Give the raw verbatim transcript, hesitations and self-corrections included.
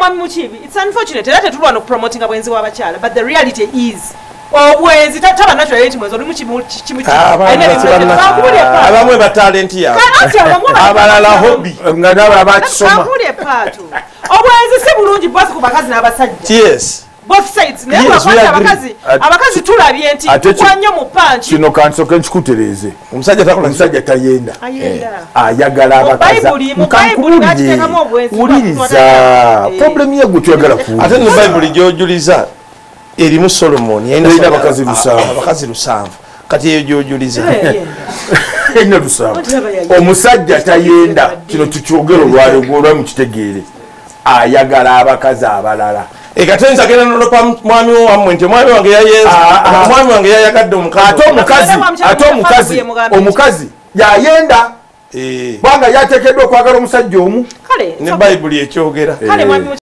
mwami mukibi it's unfortunate era tetulwana okupromotinga bwenzi w'abakyala but the reality is obwenzi taba natural eti mwezo limu kimu kimu abamwe ba talent ya abalala hobby ngadaba abakisoma obwenzi si bulungi boss ku bakazi n'abasajja yes both sides ne bakwata abakazi abakazi tulabye nti kwanya mu punch kino kansoke nchikutereze omusajja takola omusajja tayenda ayenda ayagala abakaza uliriza problem ye gutwagala ku ate ne Bible jojuliza erimu Solomon yenda abakazi lusanvu abakazi lusanvu kati eyo jojuliza ene lusanvu omusajja tayenda kino tukyogero lwale ngolwa mu kitegeere ayagala abakazi abalala ekatenza gena nolopa mwami wamwe nti mwami wange yayenza mwami wange yayagadde omukazi ate omukazi ate omukazi omukazi yayenda eh banga yatekeddwa okwagala omusajja omu kale ne Bible ekyogera kale mwami